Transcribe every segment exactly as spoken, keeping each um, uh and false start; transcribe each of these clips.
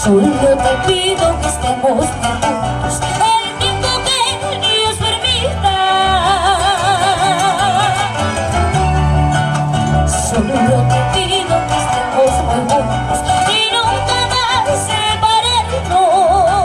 Solo te pido que estemos juntos el tiempo que Dios permita. Solo te pido que estemos muy juntos y nunca más separarnos.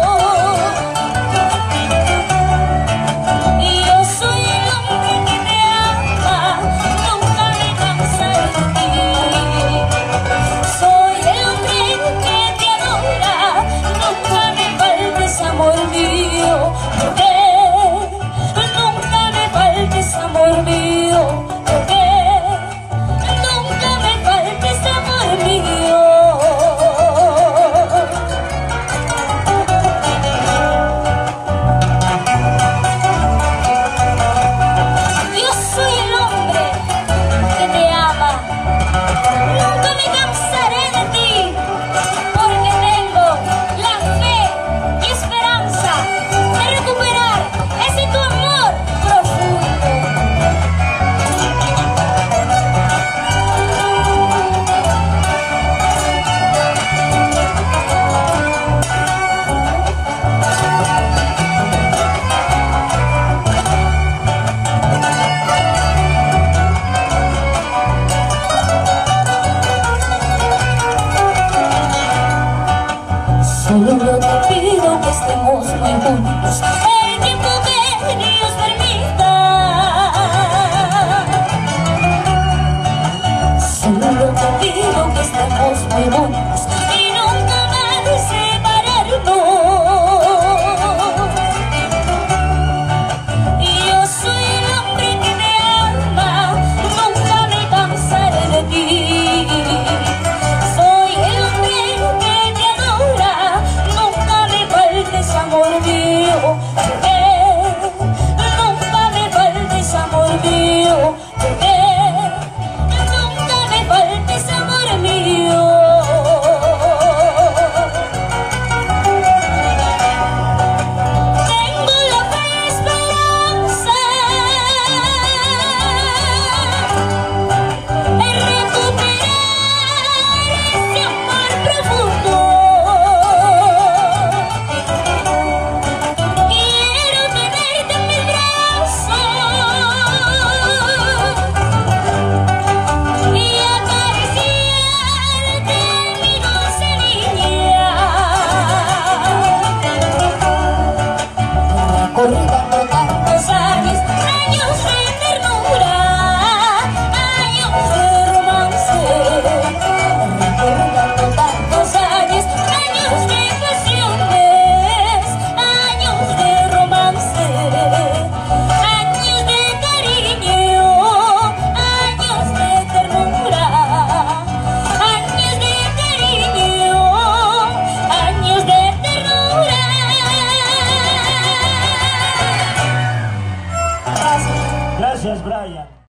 Y yo soy el hombre que te ama, nunca me cansaré de ti. Soy el hombre que te adora, nunca me faltes amor mío, porque nunca me faltes amor mío, porque nunca me faltes amor mío. Yo soy el hombre que te ama, nunca me cansaré de ti, porque tengo la fe y esperanza de recuperar ese tu amor profundo. Solo te pido que estemos muy juntos